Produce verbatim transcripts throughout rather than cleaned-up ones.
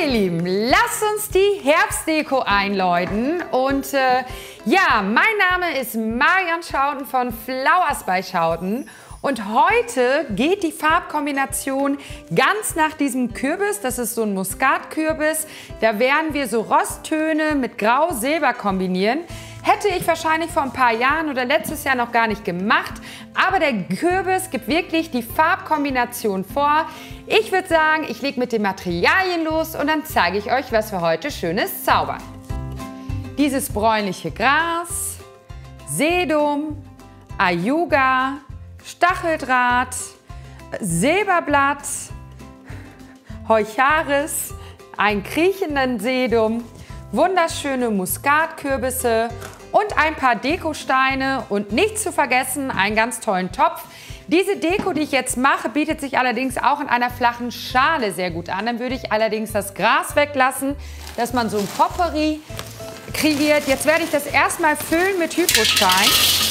ihr Lieben, lasst uns die Herbstdeko einläuten. Und äh, ja, mein Name ist Marion Schouten von Flowers by Schouten. Und heute geht die Farbkombination ganz nach diesem Kürbis. Das ist so ein Muskatkürbis. Da werden wir so Rosttöne mit Grau-Silber kombinieren. Hätte ich wahrscheinlich vor ein paar Jahren oder letztes Jahr noch gar nicht gemacht. Aber der Kürbis gibt wirklich die Farbkombination vor. Ich würde sagen, ich lege mit den Materialien los und dann zeige ich euch, was wir heute Schönes zaubern. Dieses bräunliche Gras, Sedum, Ayuga, Stacheldraht, Silberblatt, Heucharis, einen kriechenden Sedum, wunderschöne Muskatkürbisse und ein paar Dekosteine und nicht zu vergessen einen ganz tollen Topf. Diese Deko, die ich jetzt mache, bietet sich allerdings auch in einer flachen Schale sehr gut an. Dann würde ich allerdings das Gras weglassen, dass man so ein Potpourri kreiert. Jetzt werde ich das erstmal füllen mit Hypostein.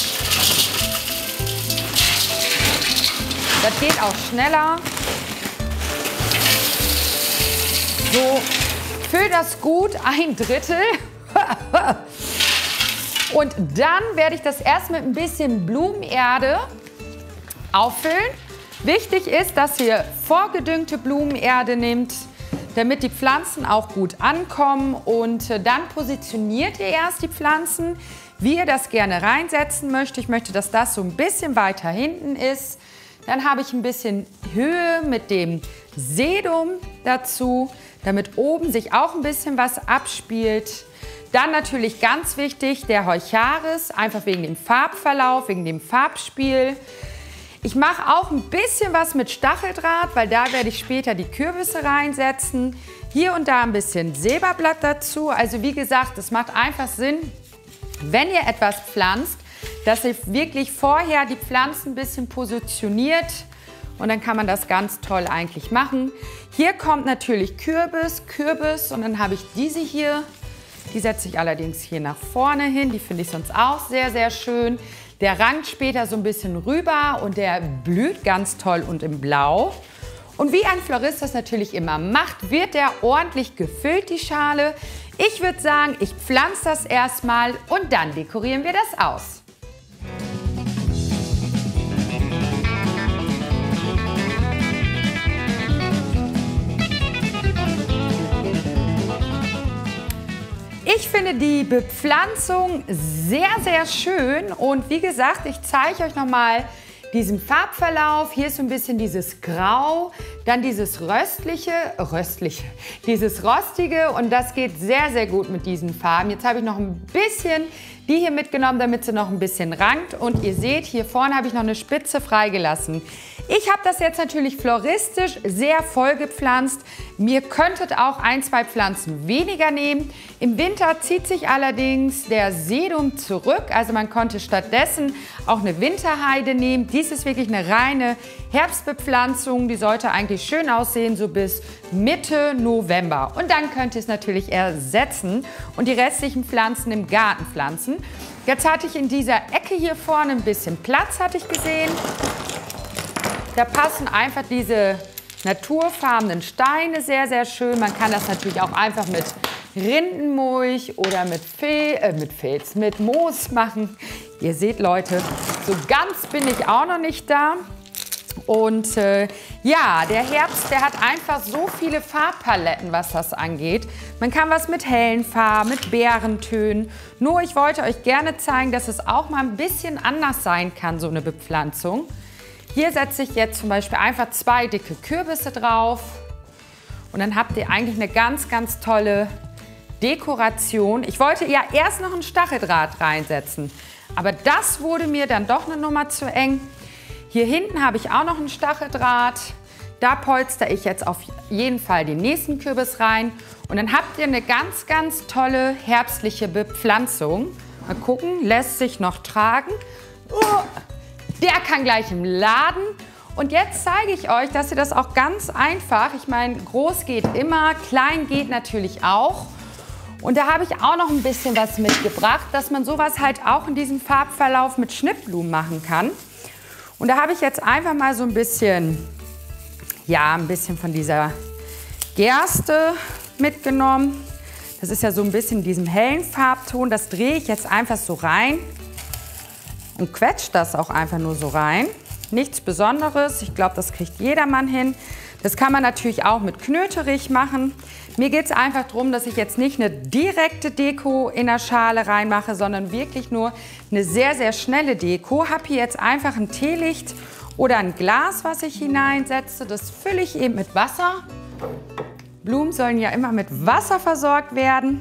Das geht auch schneller. So, füll das gut, ein Drittel. Und dann werde ich das erst mit ein bisschen Blumenerde auffüllen. Wichtig ist, dass ihr vorgedüngte Blumenerde nehmt, damit die Pflanzen auch gut ankommen. Und dann positioniert ihr erst die Pflanzen, wie ihr das gerne reinsetzen möchtet. Ich möchte, dass das so ein bisschen weiter hinten ist. Dann habe ich ein bisschen Höhe mit dem Sedum dazu, damit oben sich auch ein bisschen was abspielt. Dann natürlich ganz wichtig der Heucharis, einfach wegen dem Farbverlauf, wegen dem Farbspiel. Ich mache auch ein bisschen was mit Stacheldraht, weil da werde ich später die Kürbisse reinsetzen. Hier und da ein bisschen Silberblatt dazu. Also wie gesagt, es macht einfach Sinn, wenn ihr etwas pflanzt, dass ihr wirklich vorher die Pflanzen ein bisschen positioniert. Und dann kann man das ganz toll eigentlich machen. Hier kommt natürlich Kürbis, Kürbis und dann habe ich diese hier. Die setze ich allerdings hier nach vorne hin. Die finde ich sonst auch sehr, sehr schön. Der rankt später so ein bisschen rüber und der blüht ganz toll und im Blau. Und wie ein Florist das natürlich immer macht, wird der ordentlich gefüllt, die Schale. Ich würde sagen, ich pflanze das erstmal und dann dekorieren wir das aus. Ich finde die Bepflanzung sehr, sehr schön und wie gesagt, ich zeige euch noch mal diesen Farbverlauf. Hier ist so ein bisschen dieses Grau, dann dieses röstliche, röstliche, dieses rostige und das geht sehr, sehr gut mit diesen Farben. Jetzt habe ich noch ein bisschen die hier mitgenommen, damit sie noch ein bisschen rankt und ihr seht, hier vorne habe ich noch eine Spitze freigelassen. Ich habe das jetzt natürlich floristisch sehr voll gepflanzt. Mir könntet auch ein, zwei Pflanzen weniger nehmen. Im Winter zieht sich allerdings der Sedum zurück. Also man konnte stattdessen auch eine Winterheide nehmen. Dies ist wirklich eine reine Herbstbepflanzung. Die sollte eigentlich schön aussehen, so bis Mitte November. Und dann könnt ihr es natürlich ersetzen und die restlichen Pflanzen im Garten pflanzen. Jetzt hatte ich in dieser Ecke hier vorne ein bisschen Platz, hatte ich gesehen. Da passen einfach diese naturfarbenen Steine sehr, sehr schön. Man kann das natürlich auch einfach mit Rindenmulch oder mit, Fe äh, mit Filz, mit Moos machen. Ihr seht, Leute, so ganz bin ich auch noch nicht da. Und äh, ja, der Herbst, der hat einfach so viele Farbpaletten, was das angeht. Man kann was mit hellen Farben, mit Beerentönen. Nur ich wollte euch gerne zeigen, dass es auch mal ein bisschen anders sein kann, so eine Bepflanzung. Hier setze ich jetzt zum Beispiel einfach zwei dicke Kürbisse drauf. Und dann habt ihr eigentlich eine ganz, ganz tolle Dekoration. Ich wollte ja erst noch ein Stacheldraht reinsetzen, aber das wurde mir dann doch eine Nummer zu eng. Hier hinten habe ich auch noch einen Stacheldraht. Da polster ich jetzt auf jeden Fall den nächsten Kürbis rein. Und dann habt ihr eine ganz, ganz tolle herbstliche Bepflanzung. Mal gucken, lässt sich noch tragen. Oh, der kann gleich im Laden. Und jetzt zeige ich euch, dass ihr das auch ganz einfach, ich meine, groß geht immer, klein geht natürlich auch. Und da habe ich auch noch ein bisschen was mitgebracht, dass man sowas halt auch in diesem Farbverlauf mit Schnittblumen machen kann. Und da habe ich jetzt einfach mal so ein bisschen, ja, ein bisschen von dieser Gerste mitgenommen. Das ist ja so ein bisschen in diesem hellen Farbton. Das drehe ich jetzt einfach so rein und quetsche das auch einfach nur so rein. Nichts Besonderes. Ich glaube, das kriegt jedermann hin. Das kann man natürlich auch mit Knöterich machen. Mir geht es einfach darum, dass ich jetzt nicht eine direkte Deko in der Schale reinmache, sondern wirklich nur eine sehr, sehr schnelle Deko. Habe hier jetzt einfach ein Teelicht oder ein Glas, was ich hineinsetze. Das fülle ich eben mit Wasser. Blumen sollen ja immer mit Wasser versorgt werden.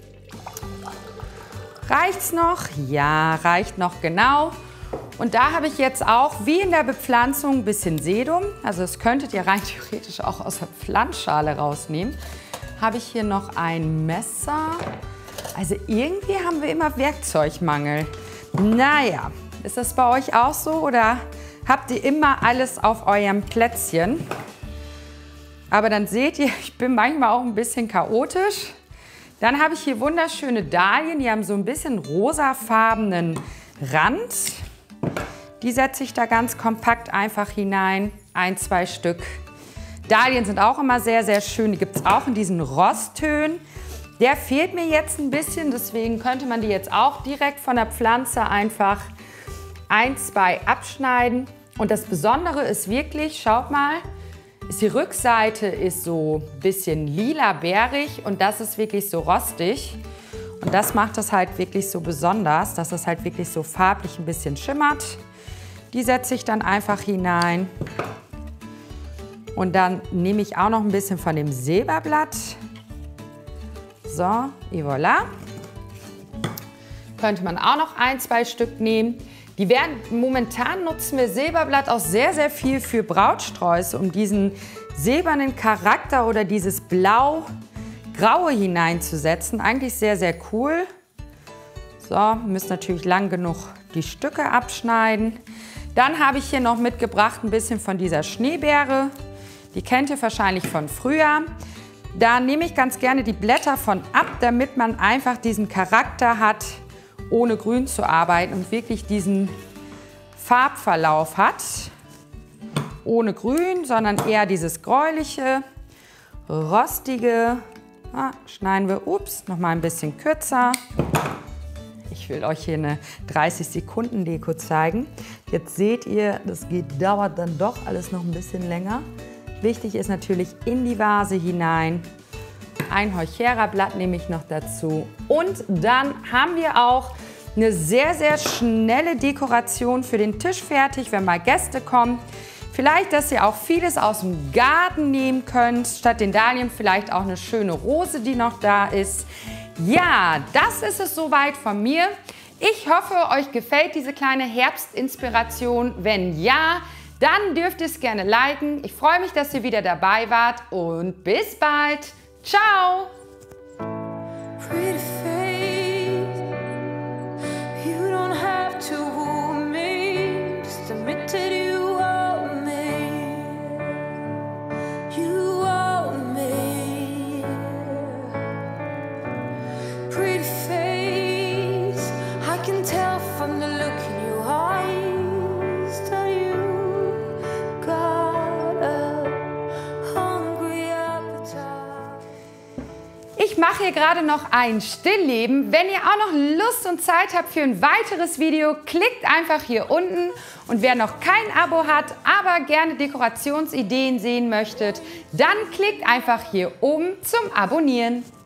Reicht's noch? Ja, reicht noch genau. Und da habe ich jetzt auch, wie in der Bepflanzung, ein bisschen Sedum. Also das könntet ihr rein theoretisch auch aus der Pflanzschale rausnehmen. Habe ich hier noch ein Messer. Also irgendwie haben wir immer Werkzeugmangel. Naja, ist das bei euch auch so oder habt ihr immer alles auf eurem Plätzchen? Aber dann seht ihr, ich bin manchmal auch ein bisschen chaotisch. Dann habe ich hier wunderschöne Dahlien, die haben so ein bisschen rosafarbenen Rand. Die setze ich da ganz kompakt einfach hinein, ein, zwei Stück. Dahlien sind auch immer sehr, sehr schön. Die gibt es auch in diesen Rosttönen. Der fehlt mir jetzt ein bisschen, deswegen könnte man die jetzt auch direkt von der Pflanze einfach ein, zwei abschneiden. Und das Besondere ist wirklich, schaut mal, ist die Rückseite ist so ein bisschen lila-bärig und das ist wirklich so rostig. Und das macht das halt wirklich so besonders, dass das halt wirklich so farblich ein bisschen schimmert. Die setze ich dann einfach hinein. Und dann nehme ich auch noch ein bisschen von dem Silberblatt. So, et voilà. Könnte man auch noch ein, zwei Stück nehmen. Die werden, momentan nutzen wir Silberblatt auch sehr, sehr viel für Brautsträuße, um diesen silbernen Charakter oder dieses Blau-Graue hineinzusetzen. Eigentlich sehr, sehr cool. So, wir müssen natürlich lang genug die Stücke abschneiden. Dann habe ich hier noch mitgebracht ein bisschen von dieser Schneebeere. Die kennt ihr wahrscheinlich von früher. Da nehme ich ganz gerne die Blätter von ab, damit man einfach diesen Charakter hat, ohne grün zu arbeiten und wirklich diesen Farbverlauf hat. Ohne grün, sondern eher dieses gräuliche, rostige. Ah, schneiden wir, ups, noch mal ein bisschen kürzer. Ich will euch hier eine dreißig Sekunden Deko zeigen. Jetzt seht ihr, das geht, dauert dann doch alles noch ein bisschen länger. Wichtig ist natürlich in die Vase hinein. Ein Heuchera-Blatt nehme ich noch dazu. Und dann haben wir auch eine sehr, sehr schnelle Dekoration für den Tisch fertig, wenn mal Gäste kommen. Vielleicht, dass ihr auch vieles aus dem Garten nehmen könnt. Statt den Dahlien vielleicht auch eine schöne Rose, die noch da ist. Ja, das ist es soweit von mir. Ich hoffe, euch gefällt diese kleine Herbstinspiration. Wenn ja, dann dürft ihr es gerne liken. Ich freue mich, dass ihr wieder dabei wart und bis bald. Ciao! Pretty face, you don't have to hold me, just admit that you owe me, you owe me. Pretty face, I can tell from the look in your eyes that you got a hungry appetite. Ich mache hier gerade noch ein Stillleben. Wenn ihr auch noch Lust und Zeit habt für ein weiteres Video, klickt einfach hier unten. Und wer noch kein Abo hat, aber gerne Dekorationsideen sehen möchtet, dann klickt einfach hier oben zum Abonnieren.